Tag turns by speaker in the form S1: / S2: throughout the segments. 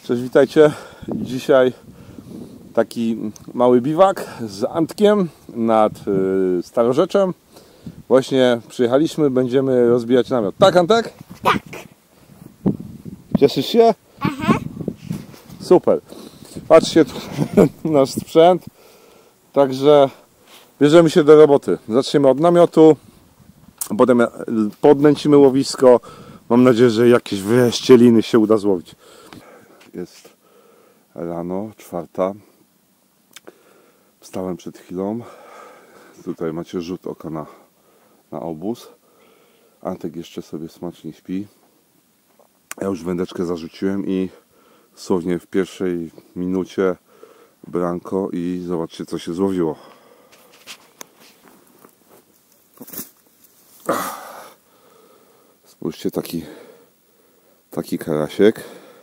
S1: Cześć, witajcie. Dzisiaj taki mały biwak z Antkiem nad Starorzeczem. Właśnie przyjechaliśmy, będziemy rozbijać namiot. Tak, Antek?
S2: Tak.
S1: Cieszysz się?
S2: Aha.
S1: Super. Patrzcie, tu nasz sprzęt. Także bierzemy się do roboty. Zaczniemy od namiotu, potem podnęcimy łowisko. Mam nadzieję, że jakieś wreszcie liny się uda złowić. Jest rano, 4. Wstałem przed chwilą. Tutaj macie rzut oka na obóz. Antek jeszcze sobie smacznie śpi. Ja już wędeczkę zarzuciłem i dosłownie w pierwszej minucie branko i zobaczcie, co się złowiło. Spójrzcie, taki karasiek.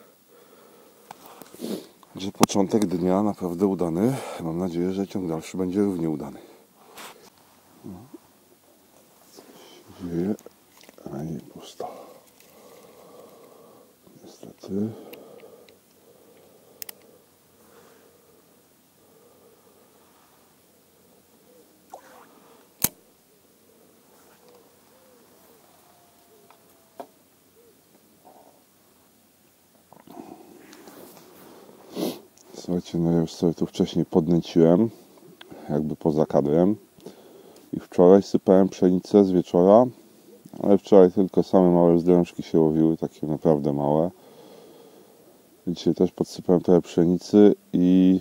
S1: Że początek dnia naprawdę udany. Mam nadzieję, że ciąg dalszy będzie równie udany. Coś się dzieje, a nie pusto. Niestety. Słuchajcie, no ja już sobie tu wcześniej podnęciłem, jakby poza kadrem. I wczoraj sypałem pszenicę z wieczora, ale wczoraj tylko same małe zdrążki się łowiły, takie naprawdę małe. Dzisiaj też podsypałem trochę pszenicy i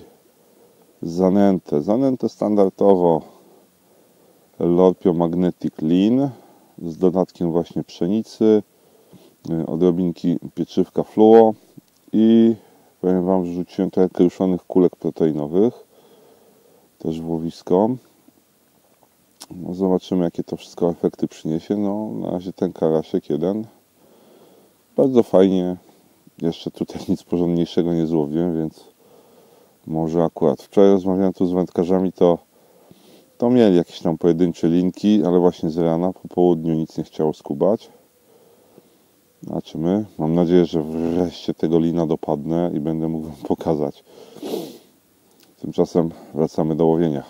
S1: zanętę standardowo Lorpio Magnetic Lean z dodatkiem właśnie pszenicy, odrobinki pieczywka fluo i powiem wam, że rzuciłem trochę kruszonych kulek proteinowych też w łowisko. No, zobaczymy, jakie to wszystko efekty przyniesie. No, na razie ten karasiek jeden. Bardzo fajnie. Jeszcze tutaj nic porządniejszego nie złowiłem, więc może akurat. Wczoraj rozmawiałem tu z wędkarzami, to mieli jakieś tam pojedyncze linki, ale właśnie z rana, po południu nic nie chciało skubać. Zobaczymy. Mam nadzieję, że wreszcie tego lina dopadnę i będę mógł wam pokazać. Tymczasem wracamy do łowienia.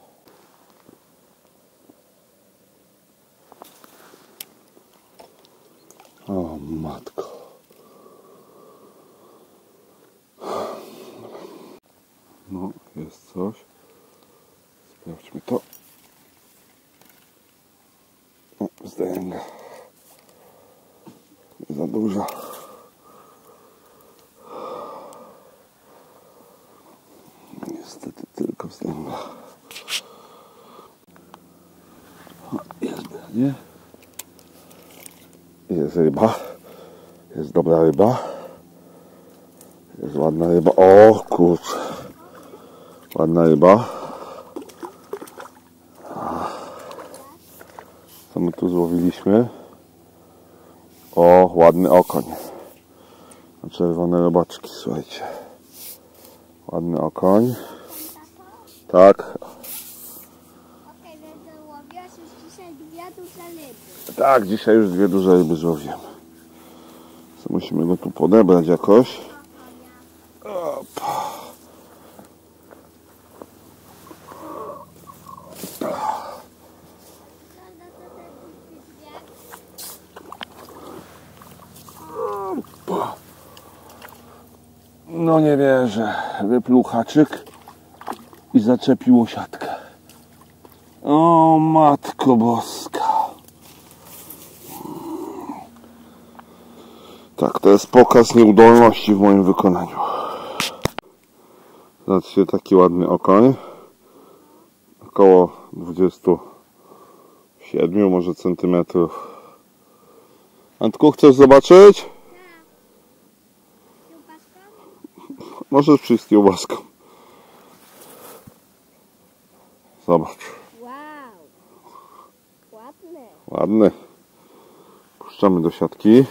S1: O matko. No, jest coś. Sprawdźmy to. O, zdęga. Nie za duża. Niestety tylko zdęga. Jest nie? Jest ryba. Jest dobra ryba. Jest ładna ryba. O kurczę. Ładna ryba. Co my tu złowiliśmy? O, ładny okoń. Czerwone robaczki, słuchajcie. Ładny okoń. Tak.
S2: Okej, więc łowiłaś już dzisiaj 2 duże ryby.
S1: Tak, dzisiaj już 2 duże ryby złowiłem. Musimy go tu podebrać jakoś. Opa. No nie wierzę. Wypluł haczyk i zaczepiło siatkę. O matko boska. Tak, to jest pokaz nieudolności w moim wykonaniu. Zobaczcie, taki ładny okoń. Około 27 może centymetrów. Antku, chcesz zobaczyć? Możesz przyjść z kiełbaską. Zobacz.
S2: Wow. Ładny.
S1: Ładny. Puszczamy do siatki.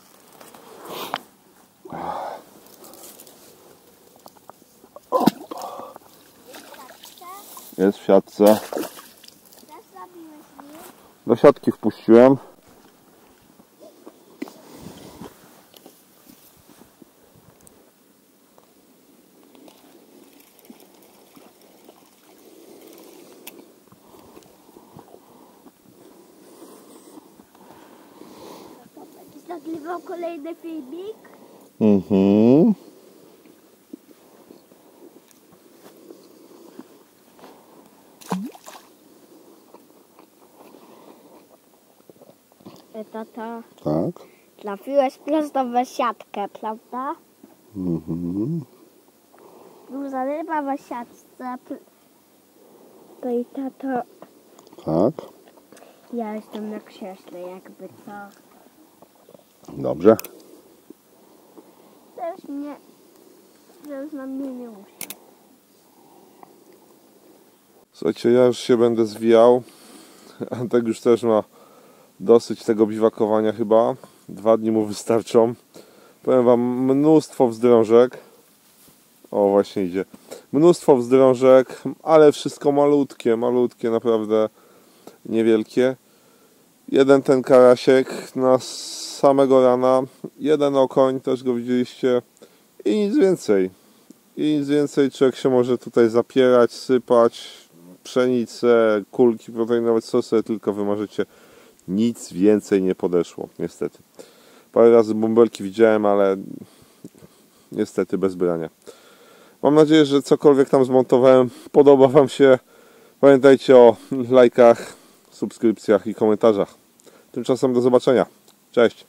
S1: Jest w siatce. Do siatki wpuściłem.
S2: nagrywał kolejny filmik.
S1: Mhm.
S2: Tato,
S1: Tak.
S2: trafiłeś prosto w siatkę, prawda?
S1: Mhm.
S2: Duża ryba w siatce. To i tato,
S1: Tak.
S2: ja jestem na krześle, jakby co.
S1: Dobrze.
S2: Też na mnie nie usiadł.
S1: Słuchajcie, ja już się będę zwijał. Antek już też ma dosyć tego biwakowania chyba. 2 dni mu wystarczą. Powiem wam, mnóstwo wzdrążek. O, właśnie idzie. Mnóstwo wzdrążek, ale wszystko malutkie, malutkie, naprawdę niewielkie. Jeden ten karasiek na samego rana. Jeden okoń, też go widzieliście. I nic więcej. I nic więcej. Człowiek się może tutaj zapierać, sypać pszenicę, kulki proteinowe, co sobie tylko wymarzycie. Nic więcej nie podeszło, niestety. Parę razy bąbelki widziałem, ale niestety bez brania. Mam nadzieję, że cokolwiek tam zmontowałem podoba wam się. Pamiętajcie o lajkach, subskrypcjach i komentarzach. Tymczasem do zobaczenia. Cześć!